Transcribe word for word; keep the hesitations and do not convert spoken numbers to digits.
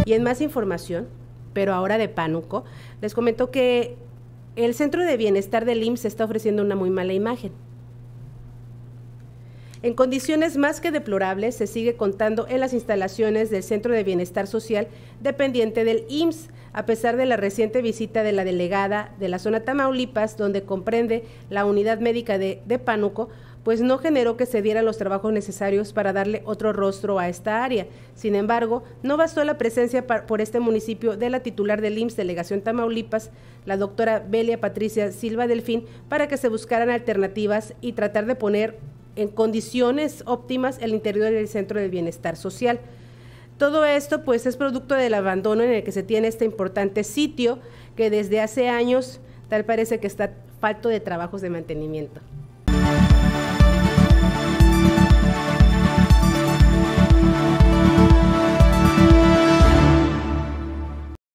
Y en más información, pero ahora de Pánuco, les comento que el Centro de Bienestar del I M S S está ofreciendo una muy mala imagen. En condiciones más que deplorables se sigue contando en las instalaciones del Centro de Bienestar Social dependiente del I M S S, a pesar de la reciente visita de la delegada de la zona Tamaulipas, donde comprende la unidad médica de, de Pánuco, pues no generó que se dieran los trabajos necesarios para darle otro rostro a esta área. Sin embargo, no bastó la presencia por este municipio de la titular del I M S S Delegación Tamaulipas, la doctora Belia Patricia Silva Delfín, para que se buscaran alternativas y tratar de poner en condiciones óptimas el interior del Centro de Bienestar Social. Todo esto pues es producto del abandono en el que se tiene este importante sitio que desde hace años tal parece que está falto de trabajos de mantenimiento.